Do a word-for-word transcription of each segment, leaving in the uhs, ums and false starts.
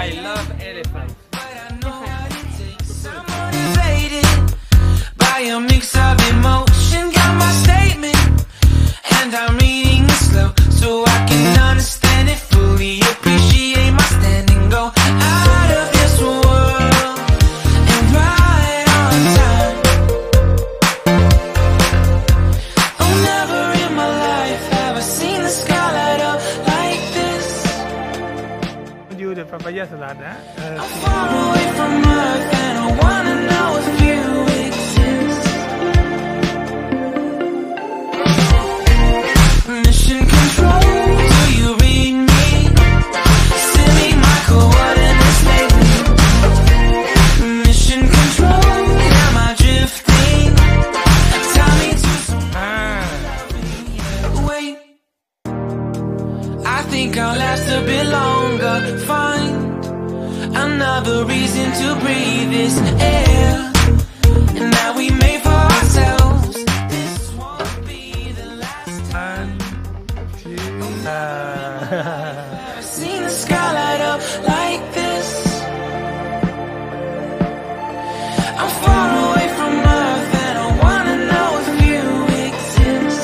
I love elephants. I'm motivated by a mix of emotion. Got my statement, and I'm reading it slow so I can understand it fully. Appreciate my standing, go out of this world and right on time. Oh, never in my life have I seen the sky light up like this. You the papaya salad, huh? I'm far away from Earth and I wanna know if you exist. Mission control, do you read me? Send me my coordinates lately. Mission control, am I drifting? Tie me to some wait. I think I'll last a bit longer. Find another reason to breathe this air, and now we made for ourselves. This won't be the last time. I've seen the sky light up like this. I'm far away from Earth and I wanna know if you exist.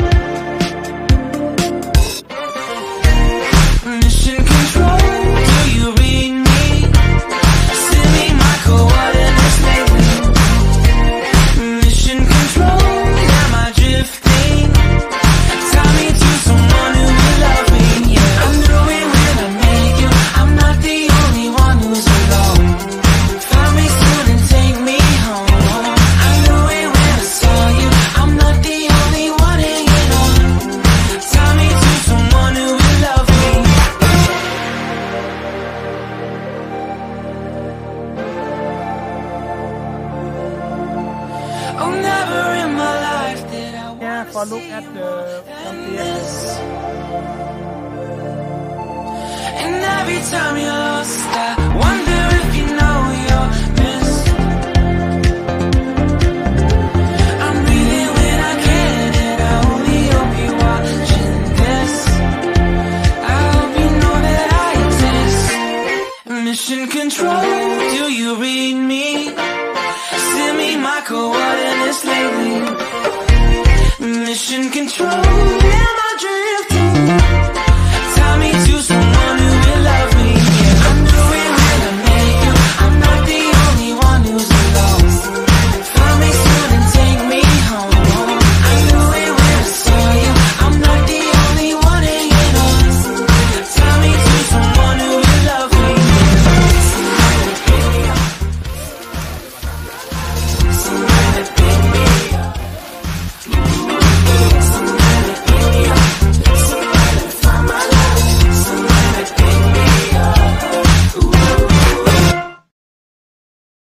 Mission control, do you read me? Send me my coordinates lately. Mission control, am I drifting? Tie me to someone who will love me. Yeah, I knew it when I met you. I'm not the only one who's alone. Find me soon and take me home. I knew it when I saw you. I'm not the only one hanging on. Tie me to someone who will love me. Oh, never in my life did I Yeah, want for to look see at you the than frontier. this. And every time you're lost, I wonder if you know you're missed. I'm breathing when I can, and I only hope you're watching this. I hope you know that I exist. Mission control, do you read me? Send me my coordinates lately. Mission control, am I drifting?